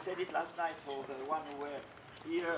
said it last night for the one who were here,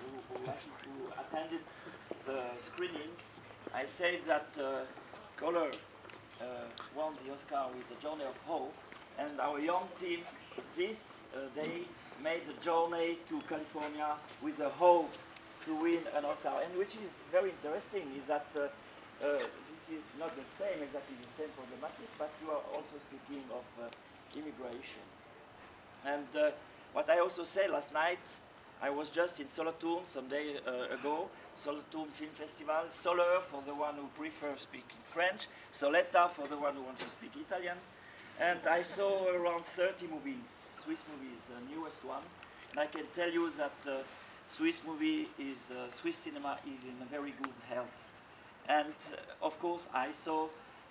who attended the screening. I said that Color won the Oscar with A Journey of Hope, and our young team this day made the journey to California with the hope to win an Oscar. And which is very interesting is that this is not the same, exactly the same problematic, but you are also speaking of immigration. And what I also said last night, I was just in Solothurn some day ago, Solothurn Film Festival, Soler for the one who prefers speaking French, Soletta for the one who wants to speak Italian. And I saw around 30 movies, Swiss movies, the newest one. And I can tell you that Swiss cinema is in a very good health. And of course I saw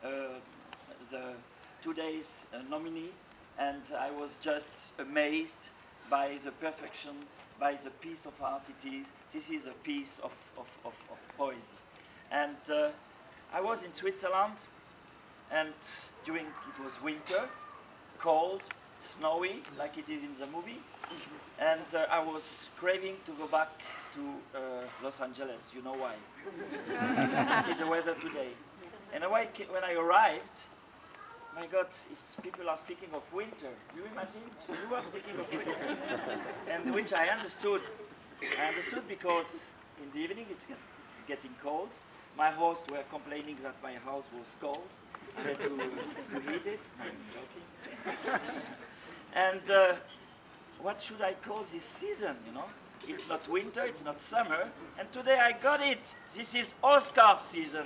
the today's nominee, and I was just amazed by the perfection, by the piece of art it is. This is a piece of poesy. And I was in Switzerland, and it was winter, cold, snowy, like it is in the movie. And I was craving to go back to Los Angeles. You know why? This is the weather today. And when I arrived, my God, people are speaking of winter. You imagine? You are speaking of winter. And which I understood. I understood because in the evening it's getting cold. My hosts were complaining that my house was cold. I had to heat it. I'm joking. And what should I call this season, you know? It's not winter, it's not summer, and today I got it. This is Oscar season.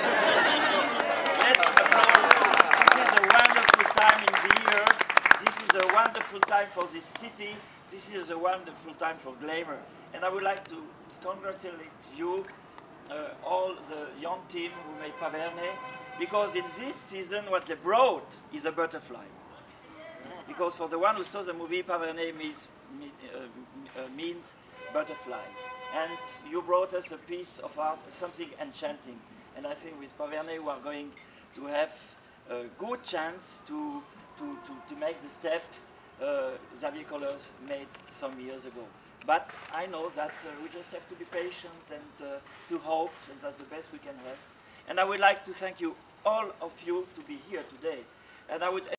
Let's applaud. This is a wonderful time in the year. This is a wonderful time for this city. This is a wonderful time for Glamour. And I would like to congratulate you, all the young team who made Paverne, because in this season what they brought is a butterfly. Because for the one who saw the movie, Paverne means butterfly. And you brought us a piece of art, something enchanting. And I think with Paverne we are going to have a good chance to make the step Xavier Colors made some years ago. But I know that we just have to be patient and to hope, and that's the best we can have. And I would like to thank you, all of you, to be here today. And I would